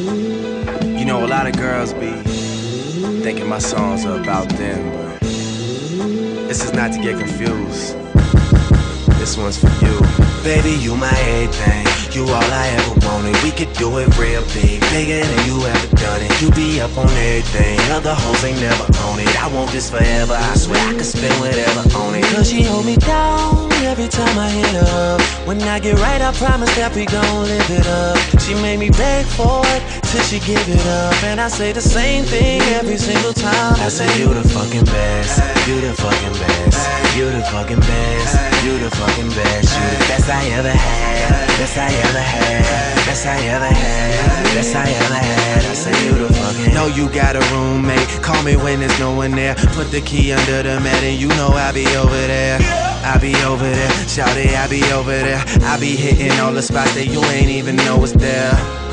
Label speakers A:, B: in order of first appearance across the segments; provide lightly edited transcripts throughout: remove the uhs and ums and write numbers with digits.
A: You know, a lot of girls be thinking my songs are about them, but this is not to get confused. This one's for you. Baby, you my everything. You all I ever wanted. We could do it real big, bigger than you ever done it. You be up on everything. Other hoes ain't never on it. I want this forever. I swear I could spend whatever on it. Cause she hold me down every time I hit her up. When I get right, I promise that we gon' live it up. She made me beg for it till she give it up. And I say the same thing every single time. I say you the fucking best. You the fucking best. You the fucking best. You the fucking best. You the best I ever had. Best I ever had. Best I ever had. Best I ever had. I say you the fucking. Know you got a roommate. Call me when there's no one there. Put the key under the mat and you know I be over there. I be over there. Shout it, I be over there. I be hitting all the spots that you ain't even know is there.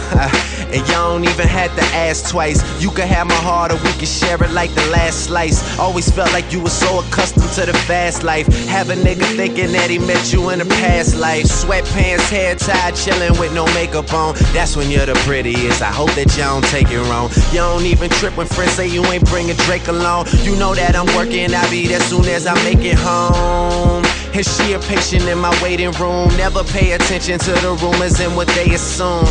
A: And y'all don't even have to ask twice. You can have my heart or we can share it like the last slice. Always felt like you were so accustomed to the fast life. Have a nigga thinking that he met you in a past life. Sweatpants, hair tied, chilling with no makeup on. That's when you're the prettiest. I hope that y'all don't take it wrong. You don't even trip when friends say you ain't bringing Drake along. You know that I'm working, I'll be there soon as I make it home. And she a patient in my waiting room. Never pay attention to the rumors and what they assume.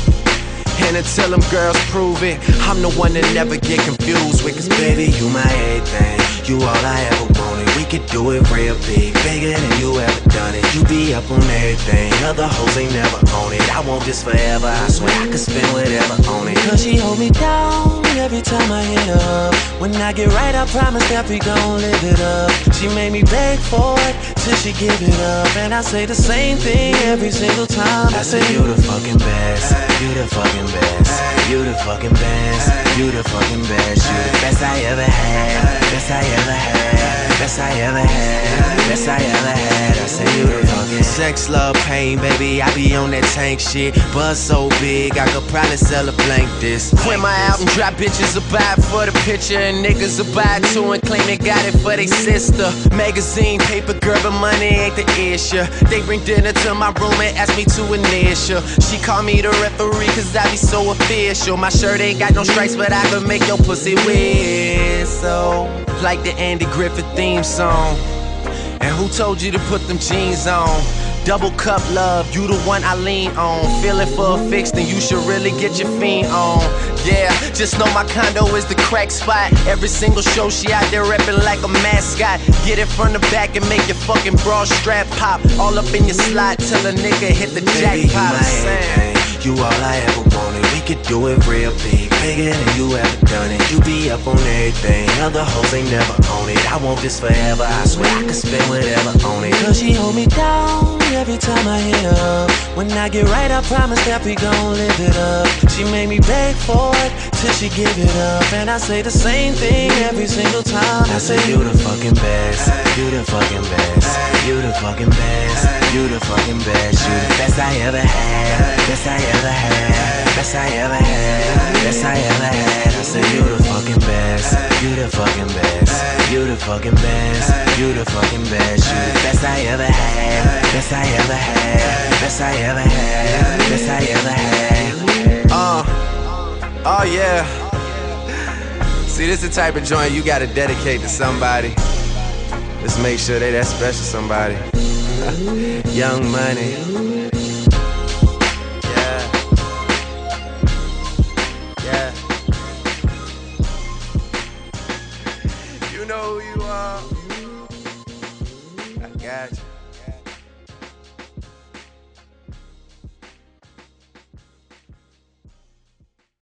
A: And until them girls prove it, I'm the one that never get confused with. Cause baby, you my everything. You all I ever wanted. We could do it real big, bigger than you ever done it. You be up on everything. Other hoes ain't never on it. I want this forever. I swear I could spend whatever on it. Cause she hold me down every time I hit her up. When I get right, I promise that we gon' live it up. She made me beg for it till she give it up. And I say the same thing every single time. I say you the fucking best. You the fucking best. You the fucking best. You the fucking best. You the best I ever had. Best I ever had. Best I ever had. Best I ever had. I say you the fucking sex, love, pain, baby. I be on that tank shit. Buzz so big, I could probably sell a blank this. When my album drop, bitches will buy it for the picture, and niggas will buy it too and claim they got it for they sister. Magazine, paper, girl, but money ain't the issue. They bring dinner to my room and ask me to initial. She call me the referee cause I be so official. My shirt ain't got no stripes, but I can make your pussy whistle like the Andy Griffith theme song. And who told you to put them jeans on? Double cup love, you the one I lean on. Feeling for a fix, then you should really get your fiend on. Yeah, just know my condo is the crack spot. Every single show she out there reppin' like a mascot. Get it from the back and make your fucking bra strap pop. All up in your slot till a nigga hit the jackpot. You all I ever wanted. We could do it real big, bigger than you ever done it. You be up on everything. Other hoes ain't never on it. I want this forever. I swear I could spend whatever on it. Cause she hold me down every time I hit her up. When I get right, I promise that we gon' live it up. She made me beg for it till she give it up. And I say the same thing every single time. I say you the fucking best. You the fucking best. You the fucking best. You the fucking best. You the best I ever had. Best I ever had. Best I ever had. Best I ever had. I say you the fucking best. You the fucking best. You the fucking best. You the fucking best. You the best I ever had. Best I ever had. Best I ever had. Best I ever had. Oh yeah. See, this is the type of joint you gotta dedicate to somebody. Just make sure they that special somebody. Young Money. You know who you are. I got you.